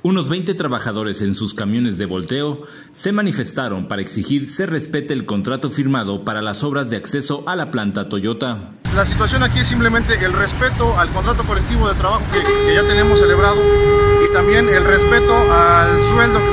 Unos 20 trabajadores en sus camiones de volteo se manifestaron para exigir se respete el contrato firmado para las obras de acceso a la planta Toyota. La situación aquí es simplemente el respeto al contrato colectivo de trabajo que ya tenemos celebrado y también el respeto al sueldo